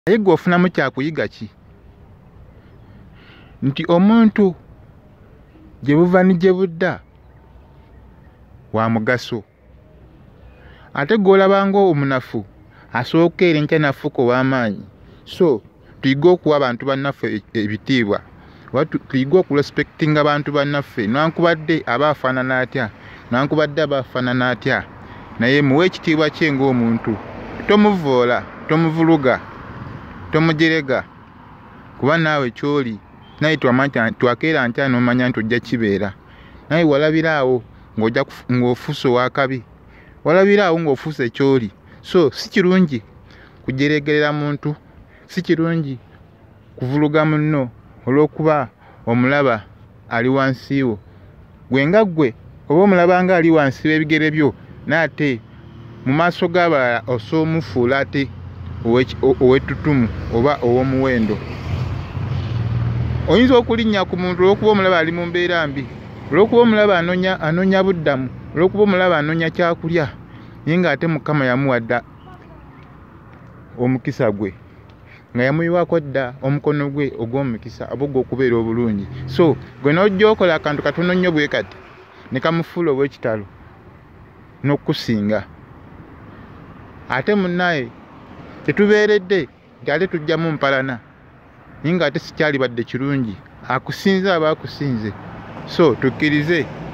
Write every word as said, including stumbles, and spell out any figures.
Naye gwe ofunamu kyakuyiga ki? Nti omuntu gye buva ni gye budda wa mugaso. Ate gw'olaba ng'omunafu asooka eri enkya n'afuuka ow'amaanyi. So tuyige okuwa abantu bannaffe ebitiibwa, oba tuyige okurespectinga abantu bannaffe newankubadde aba afaanana atya, newankubadde aba afaanana atya, naye muwe ekitiibwa kye ng'omuntu. Tomuvoola, tomuvuluga, tomujerega, kuba naawe kyoli naye twakeera ntya n'omanya nti ojja kibeera. Naye walabiraawo ng'ojja ng'ofuuse ow'akabi, walabiraawo ng'ofuuse kyoli. So si kirungi kujeregerera muntu, si kirungi kuvuluga munno olw'okuba omulaba ali wansi wo. Gwe nga ggwe oba omulaba nga ali wansi w'ebigere byo, n'ate mu maaso g'abalala osoomufuula ate ow'ettutumu oba ow'omuwendo. Oyinza okulinnya ku muntu olw'okuba omulaba ali mu mbeera mbi, olw'okuba omulaba anoonya anoonya buddamu, olw'okuba omulaba anoonya kyakulya, naye ng'ate Mukama yamuwa dda omukisa gwe, nga yamuyiwako dda omukono gwe ogw'omukisa abo gw'okubeera obulungi. So gwe n'ojja okola akantu katono nnyo bwe kati ne kamufuula obw'ekitalo n'okusinga. Ate munnaye tetubeeredde nti ate tujjamu mpalana, naye ng'ate sikyali badde kirungi. Akusinze aba akusinze. So tukkirize